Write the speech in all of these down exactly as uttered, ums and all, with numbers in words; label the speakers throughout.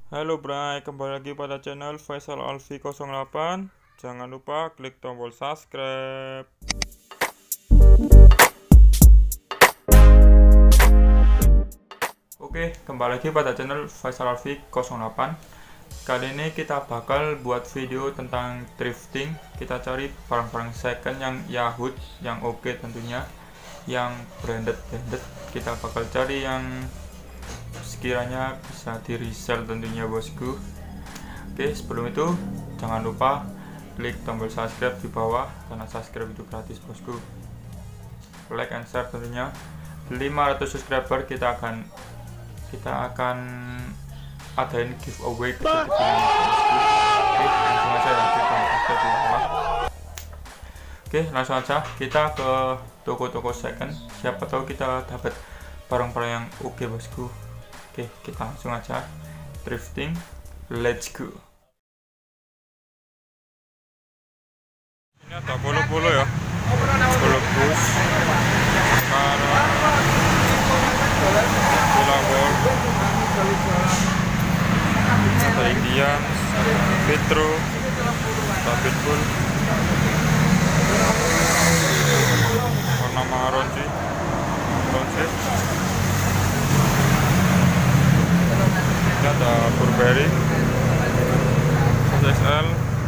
Speaker 1: Halo Bray, kembali lagi pada channel Faisal Alfi nol delapan. Jangan lupa klik tombol subscribe. Oke, kembali lagi pada channel Faisal Alfi nol delapan. Kali ini kita bakal buat video tentang drifting. Kita cari barang-barang second yang Yahoo, yang oke okay tentunya, yang branded-branded. Kita bakal cari yang sekiranya bisa di resell tentunya bosku. Oke, sebelum itu jangan lupa klik tombol subscribe di bawah, karena subscribe itu gratis bosku. Like and share tentunya. lima ratus subscriber kita akan kita akan adain giveaway ke bosku. Oke, langsung aja ya, klik tombol subscribe di bawah. Oke, langsung aja kita ke toko-toko second. Siapa tahu kita dapat barang-barang yang oke okay, bosku. Oke, kita langsung aja drifting. Let's go. Ini ada polo-polo ya, polo bus, sekarang bola ball, ada Indian, ada Petro, ada Pitbull, warna marun sih, konsep. Ini ada Burberry S L,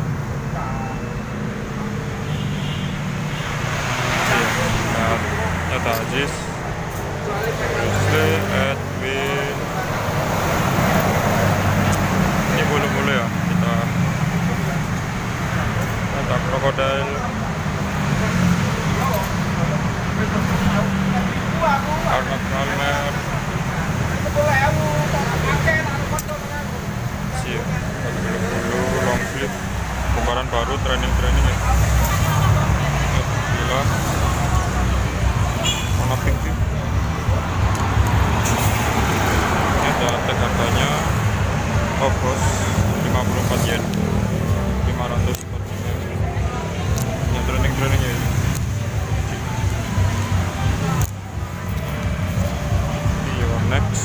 Speaker 1: ini ada Aziz, Wesley, Edwin. Ini bulu-bulu ya, kita ada Crocodile, Arnold Palmer, siap, bulu-bulu long sleeve, kembaran baru, training-training ya. Gila, warna pink sih. Ini ada tag harganya, oh bos, lima puluh empat yen, lima ratus empat puluh yen. Yang training-training ya ini. Next,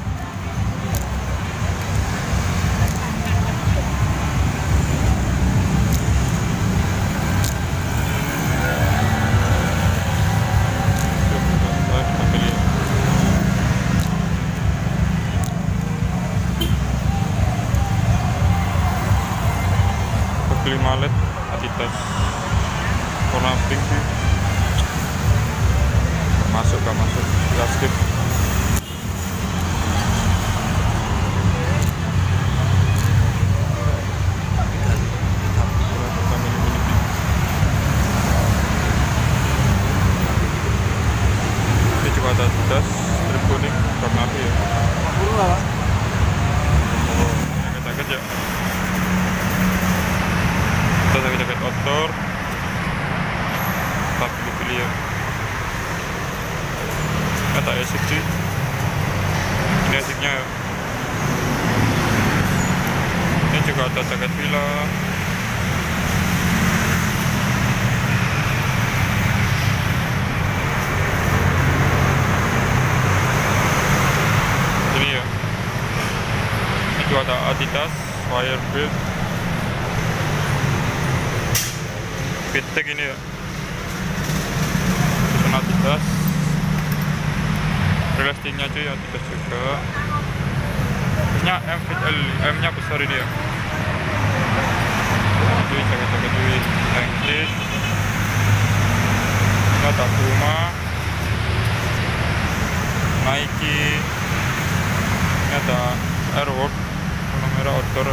Speaker 1: lima led Adidas warna pink sih. Masuk gak masuk, ya skip. Ini juga ada Adidas strip kuning warna api ya. Oh, jaket-jaket ya. Kita jaket-jaket outdoor, tak pilih-pilih ya. Ada esik sih, ini esiknya ya. Ini juga ada jaket villa. Ini ya, ini juga ada Adidas Wirebuild Fittek ini ya, susun Adidas, relastingnya cuy Adidas juga. Ini M fit L, M nya besar ini ya. Cuy, jaket-jaket cuy, English. Ini ada Puma, Nike, ini ada Airwalk, warna merah outdoor.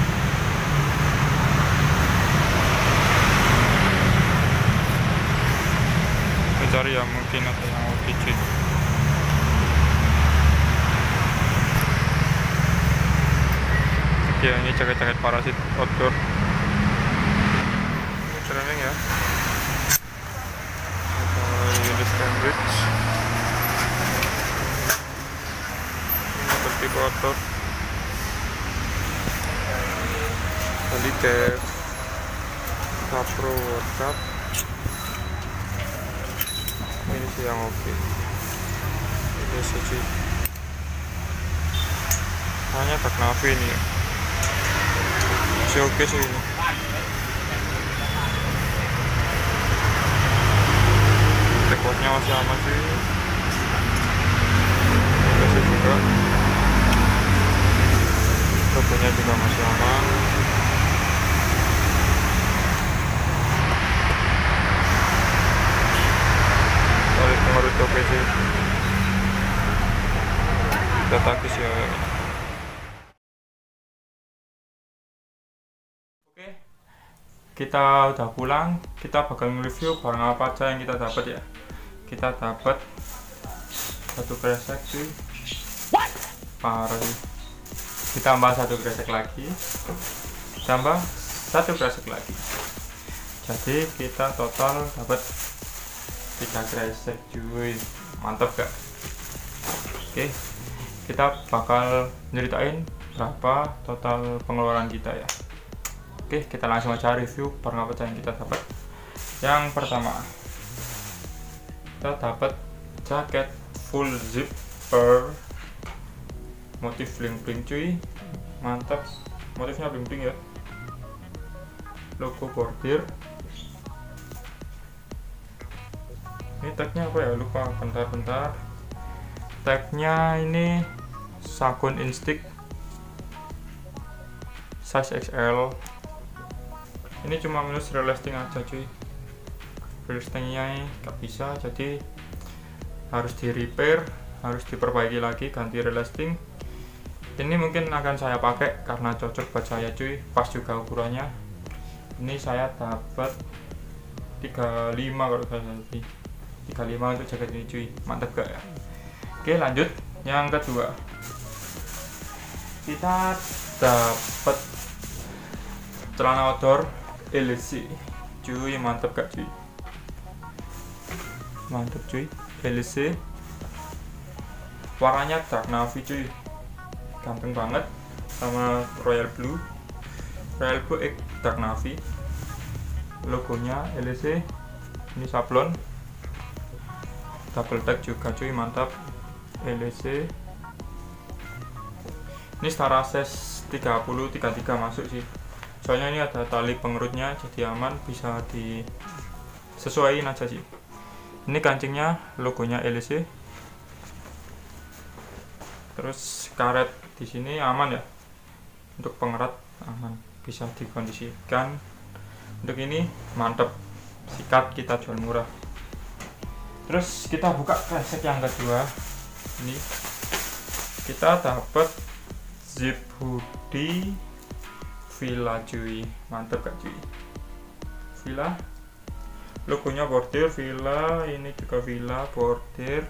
Speaker 1: Cari ya, mungkin ada yang O T C. Oke, ini jaket-jaket parasit outdoor. Ini training ya. Ada Unis Cambridge. Ini bertipe outdoor. Tadi Def Capro World Cup. Ini sih yang oke. Ini sih hanya tak navi ini ya. Masih oke sih ini. Recordnya masih aman sih. Masih juga. Logonya juga masih aman. Balik pengerut oke sih. Kita takis ya. Oke, kita udah pulang. Kita bakal nge-review barang apa aja yang kita dapat ya. Kita dapat satu kresek sih, parah sih. Ditambah satu kresek lagi, tambah satu kresek lagi. Jadi kita total dapat tiga kresek cuy, mantap gak? Oke, kita bakal nyeritain berapa total pengeluaran kita ya. Oke, kita langsung aja review barang apa yang kita dapat. Yang pertama, kita dapat jaket full zipper, motif bling bling cuy, mantap. Motifnya bling bling ya, logo bordir. Ini tagnya apa ya, lupa, bentar-bentar. Tagnya ini Sagun Instinct size X L. Ini cuma minus relasting aja cuy, relastingnya nggak bisa, jadi harus di repair, harus diperbaiki lagi, ganti relasting. Ini mungkin akan saya pakai karena cocok buat saya cuy, pas juga ukurannya. Ini saya dapat tiga puluh lima kalau saya lebih tiga puluh lima untuk jaket ini cuy, mantap gak ya? Oke, lanjut yang kedua, kita dapat celana outdoor L C cuy, mantap gak cuy? Mantap cuy, L C warnanya dark navy cuy, ganteng banget, sama royal blue, royal blue X dark navy. Logonya L C, ini sablon, double tag juga cuy, mantap. L C ini setara size tiga puluh tiga puluh tiga masuk sih, soalnya ini ada tali pengerutnya, jadi aman, bisa disesuaikan aja sih. Ini kancingnya logonya L C, terus karet di sini aman ya, untuk pengerat aman, bisa dikondisikan. Untuk ini mantep, sikat, kita jual murah. Terus kita buka kresek yang kedua. Ini kita dapat zip hoodie Villa cuy, mantep gak cuy? Villa, logonya bordir Villa, ini juga Villa bordir.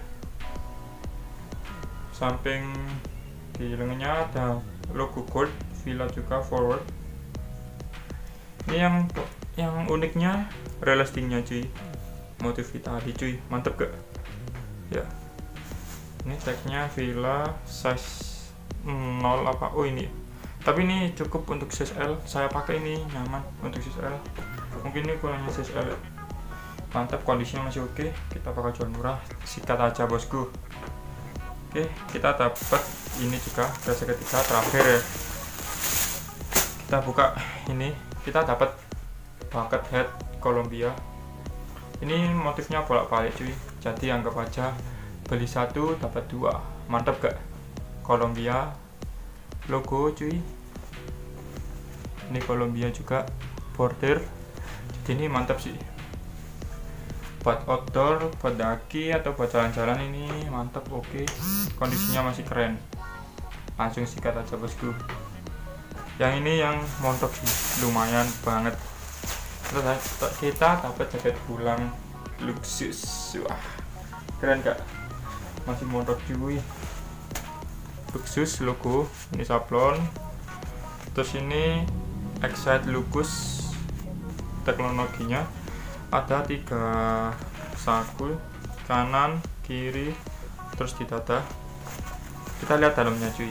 Speaker 1: Samping di lengannya ada logo gold Villa juga forward. Ini yang yang uniknya relastingnya cuy, motif tadi cuy, mantep gak ya? Ini tagnya Villa size nol apa, oh ini, tapi ini cukup untuk size L, saya pakai ini nyaman untuk size L, mungkin ini kurangnya size L. Mantap, kondisinya masih oke, kita bakal jual murah, sikat aja bosku. Oke, kita dapat ini juga kresek ketiga terakhir ya. Kita buka ini, kita dapat bucket hat Columbia. Ini motifnya bolak-balik cuy, jadi anggap aja beli satu dapat dua, mantap gak? Columbia logo cuy, ini Columbia juga border, jadi ini mantap sih buat outdoor, buat daki atau buat jalan-jalan, ini mantap. Oke, kondisinya masih keren, langsung sikat aja bosku. Yang ini yang montok sih, lumayan banget. Kita dapat jaket pulang Luxus, wah keren gak? Masih montok cuy, Luxus logo, ini sablon. Terus ini Excite Lucas, teknologinya ada tiga saku, kanan kiri, terus di dada. Kita lihat dalamnya cuy,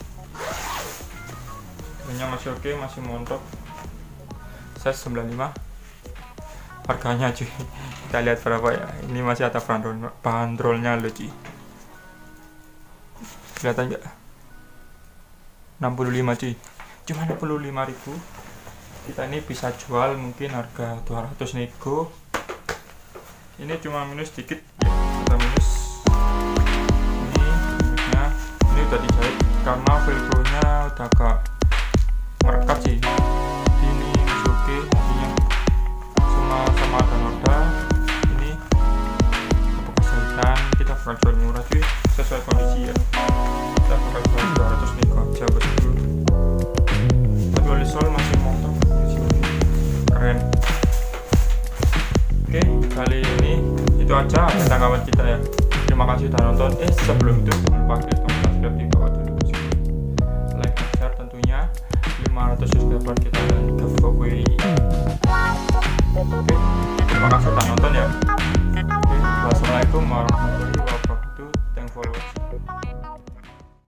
Speaker 1: dalamnya masih oke, masih montok, size sembilan puluh lima. Harganya cuy, kita lihat berapa ya. Ini masih ada bandrol, bandrolnya loh cuy, kelihatan nggak? enam puluh lima cuy, cuma enam puluh lima ribu. Kita ini bisa jual mungkin harga dua ratus nego. Ini cuma minus dikit ya, kita minus. Ini minusnya, ini udah dijahit karena velcro nya udah agak merekat sih. Ini masih oke, artinya sama sama ada noda. Ini bekas jahitan, kita bakal jual murah cuy, sesuai kondisi ya. Kita bakal jual dua ratus nego aja bosku. Tapi oleh sol masih mantap, masih keren. Oke, kali ini itu aja tanggapan kita ya. Terima kasih sudah nonton. Eh sebelum itu jangan lupa klik tombol subscribe.